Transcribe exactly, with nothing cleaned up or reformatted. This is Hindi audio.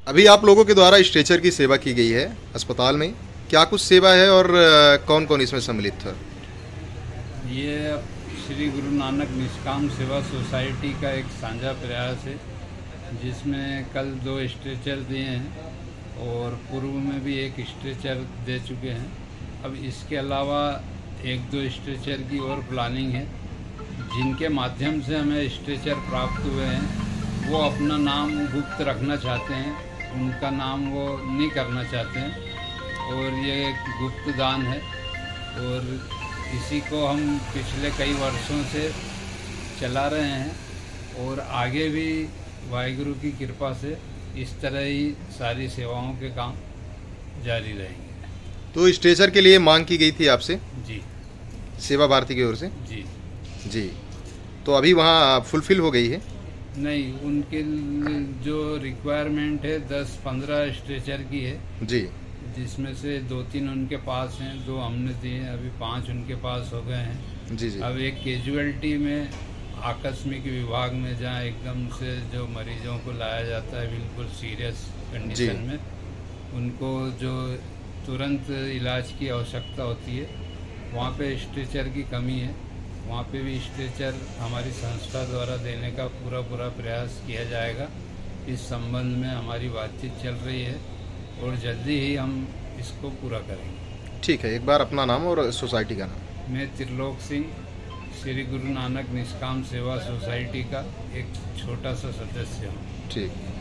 अभी आप लोगों के द्वारा स्ट्रेचर की सेवा की गई है अस्पताल में, क्या कुछ सेवा है और कौन कौन इसमें सम्मिलित था? ये श्री गुरु नानक निष्काम सेवा सोसाइटी का एक साझा प्रयास है, जिसमें कल दो स्ट्रेचर दिए हैं और पूर्व में भी एक स्ट्रेचर दे चुके हैं। अब इसके अलावा एक दो स्ट्रेचर की और प्लानिंग है। जिनके माध्यम से हमें स्ट्रेचर प्राप्त हुए हैं वो अपना नाम गुप्त रखना चाहते हैं, उनका नाम वो नहीं करना चाहते हैं और ये एक गुप्त दान है और इसी को हम पिछले कई वर्षों से चला रहे हैं और आगे भी वाहिगुरु की कृपा से इस तरह ही सारी सेवाओं के काम जारी रहेंगे। तो स्ट्रेचर के लिए मांग की गई थी आपसे? जी, सेवा भारती की ओर से? जी जी। तो अभी वहाँ फुलफिल हो गई है? नहीं, उनके जो रिक्वायरमेंट है दस पंद्रह स्ट्रेचर की है जी, जिसमें से दो तीन उनके पास हैं, दो हमने दिए, अभी पांच उनके पास हो गए हैं। जी जी। अब एक कैजुअलिटी में आकस्मिक विभाग में जहाँ एकदम से जो मरीजों को लाया जाता है बिल्कुल सीरियस कंडीशन में, उनको जो तुरंत इलाज की आवश्यकता होती है, वहाँ पे स्ट्रेचर की कमी है। वहाँ पे भी स्ट्रेचर हमारी संस्था द्वारा देने का पूरा पूरा प्रयास किया जाएगा। इस संबंध में हमारी बातचीत चल रही है और जल्दी ही हम इसको पूरा करेंगे। ठीक है, एक बार अपना नाम और सोसाइटी का नाम। मैं त्रिलोक सिंह, श्री गुरु नानक निष्काम सेवा सोसाइटी का एक छोटा सा सदस्य हूँ। ठीक।